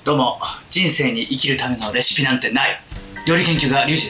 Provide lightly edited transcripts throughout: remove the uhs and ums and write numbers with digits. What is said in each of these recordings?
どうも、人生に生きるためのレシピなんてない料理研究家リュウジです。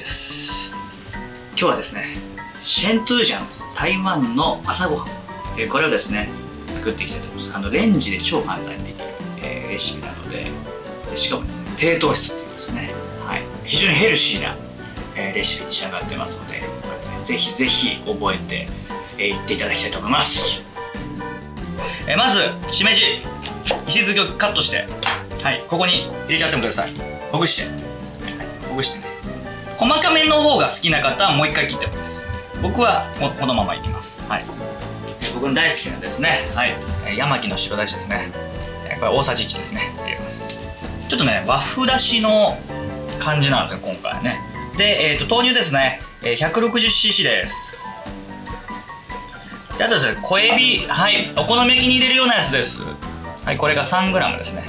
今日はですね、シェントゥージャン、台湾の朝ごはん、これをですね作っていきたいと思います。レンジで超簡単にできる、レシピなので、しかもですね低糖質っていうですね、非常にヘルシーな、レシピに仕上がってますので、ぜひぜひ覚えていっていただきたいと思います。まずしめじ、石突きをカットして、ここに入れちゃってもください。ほぐして、ほぐしてね。細かめの方が好きな方はもう一回切ってもいいです。僕はこのままいきます。僕の大好きなですね、ヤマキの白だしですね。これ大さじ1ですね、入れます。ちょっとね和風だしの感じなんですよ今回ね。で、豆乳ですね、160cc です。であとですね、小エビ、お好み焼きに入れるようなやつです。これが 3g ですね。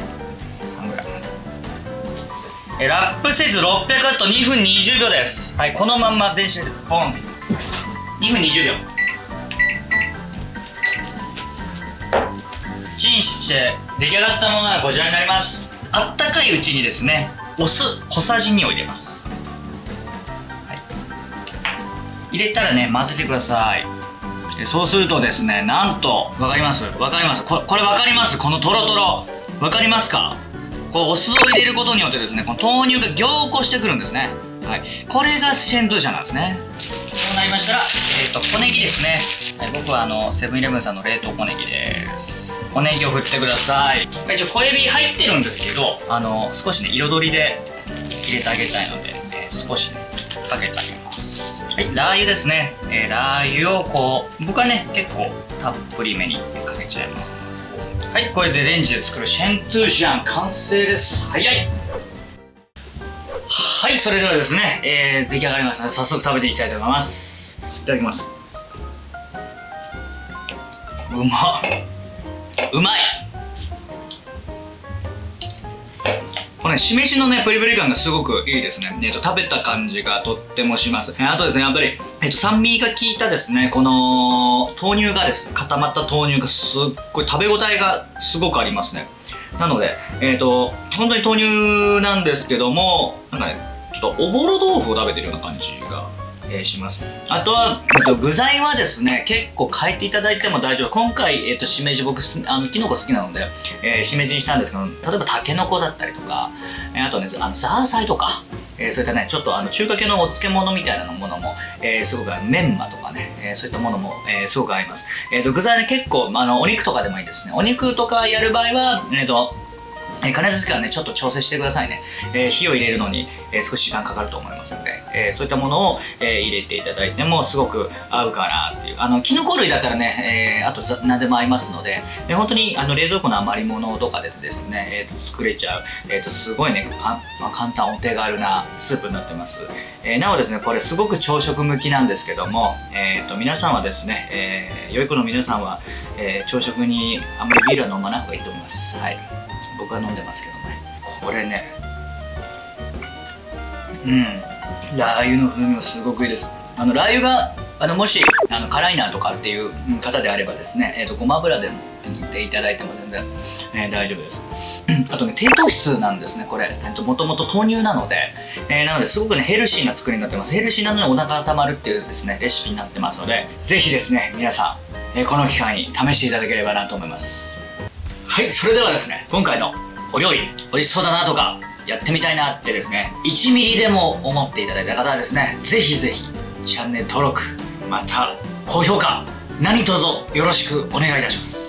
ラップせず600ワット2分20秒です。このまんま電子レンジでポンって2分20秒。チンして出来上がったものがこちらになります。あったかいうちにですね、お酢小さじ2を入れます。入れたらね混ぜてください。そうするとですね、なんと分かります、これ分かります、このトロトロ分かりますか。こうお酢を入れることによってですね、この豆乳が凝固してくるんですね。これがシェントゥージャンなんですね。そうなりましたら、小ネギですね。僕はセブンイレブンさんの冷凍小ネギです。小ネギを振ってください。一応小エビ入ってるんですけど、少しね彩りで入れてあげたいので、少しねかけてあげます。ラー油ですね。ラー油をこう僕はね結構たっぷりめにかけちゃいます。これでレンジで作るシェントゥージャン完成です。早い。それではですね、出来上がりましたので早速食べていきたいと思います。いただきます。うまい。これね、しめじのねプリプリ感がすごくいいですね。食べた感じがとってもします。あとですね、やっぱり、酸味が効いたですね、この豆乳がですね、固まった豆乳がすっごい食べ応えがすごくありますね。なので本当に豆乳なんですけども、なんかねちょっとおぼろ豆腐を食べてるような感じがします。あとは具材はですね結構変えていただいても大丈夫。今回しめじ、僕きのこ好きなのでしめじにしたんですけど、例えばたけのこだったりとか、あとねザーサイとか、そういったねちょっと中華系のお漬物みたいなものもすごくメンマとかね、そういったものもすごく合います。具材ね結構お肉とかでもいいですね。お肉とかやる場合は加熱時間ねちょっと調整してくださいね。火を入れるのに少し時間かかると思いますので、そういったものを入れていただいてもすごく合うかなっていう。キノコ類だったらね、あと何でも合いますので、本当に冷蔵庫の余り物とかでですね、作れちゃう、すごいね簡単お手軽なスープになってます。なおですね、これすごく朝食向きなんですけども、皆さんはですね、良い子の皆さんは、朝食にあんまりビールは飲まない方がいいと思います。僕は飲んでますけどね。これね、ラー油の風味はすごくいいです。ラー油がもし辛いなとかっていう方であればですね、ごま油でも塗っていただいても全然、大丈夫です。あとね低糖質なんですねこれ。もともと豆乳なので、すごくねヘルシーな作りになってます。ヘルシーなのにお腹がたまるっていうですねレシピになってますので、ぜひですね皆さん、この機会に試していただければなと思います。それではですね、今回のお料理美味しそうだなとかやってみたいなってですね1ミリでも思っていただいた方はですね、ぜひぜひチャンネル登録、また高評価何卒よろしくお願いいたします。